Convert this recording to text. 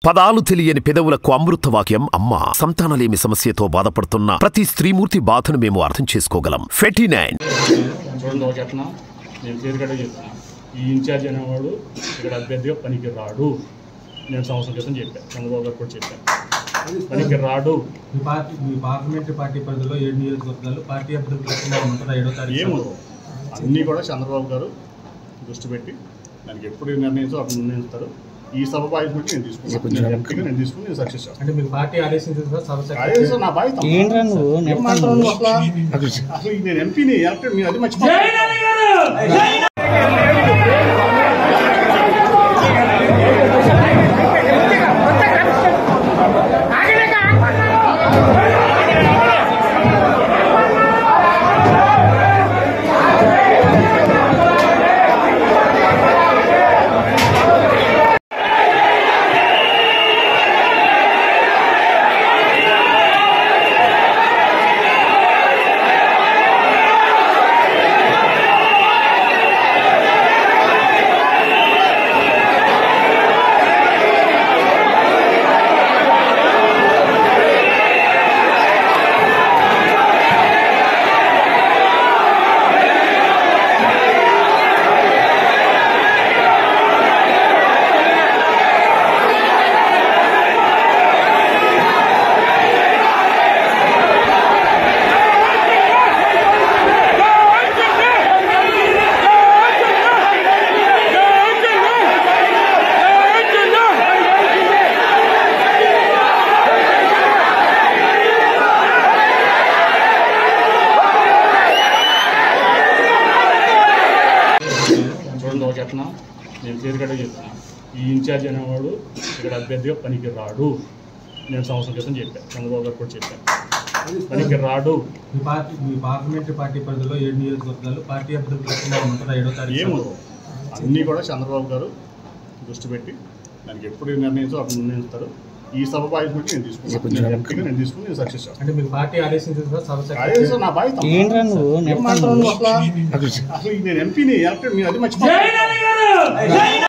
పదాలు తెలియని పెదవులకు అమృతవాక్యం అమ్మ. సంతానలేమి సమస్యతో బాధపడుతున్న ప్రతి స్త్రీమూర్తి బాధను మేము అర్థం చేసుకోగలం. ఫెటినైన్ ఈ ఇన్ఛార్జ్ అనేవాడు ఇక్కడ అభ్యర్థిగా పనికి రాడు. నేను సంవత్సరం క్రితం చెప్పాను, చంద్రబాబు గారు కూడా చెప్పాను, పనికి రాడు. మీ పార్లమెంటరీ పార్టీ పరిధిలో 7 నియోజకవర్గాలు పార్టీ అభ్యర్థులు లేకుండా ఉంటుందా? 7వ తారీఖు ఏమో అన్నీ కూడా చంద్రబాబు గారు దృష్టి పెట్టి దానికి ఎప్పుడు నిర్ణయించో అప్పుడు నిర్ణయిస్తారు. ఈ సభ బాధ్యత నేను తీసుకుని నేను సక్సెస్ చేస్తాను. అంటే మీ పార్టీ ఆదేశించిన నా బాధ్యత. అసలు నేను ఎంపీని ఎలక్టెడ్, మీరు అది మర్చిపోయారు. నేను క్లియర్గా చెప్తున్నా, ఈ ఇన్ఛార్జ్ అనేవాడు ఇక్కడ అభ్యర్థిగా పనికి రాడు. నేను సంవత్సరం క్రితం చెప్పాను, చంద్రబాబు గారు కూడా చెప్పాను, పనికి రాడు. మీ పార్లమెంటరీ పార్టీ పరిధిలో 7 నియోజకవర్గాలు పార్టీ అభ్యర్థులు లేకుండా ఉంటుందా? 7వ తారీఖు ఏమో అన్నీ కూడా చంద్రబాబు గారు దృష్టి పెట్టి దానికి ఎప్పుడు నిర్ణయించో అప్పుడు నిర్ణయిస్తారు. ఈ సభ బాధ్యత నేను తీసుకుని నేను సక్సెస్ చేస్తాను. అంటే మీ పార్టీ ఆదేశించిన నా బాధ్యత. అసలు నేను ఎంపీని ఎలక్టెడ్, మీరు అది మర్చిపోయారు.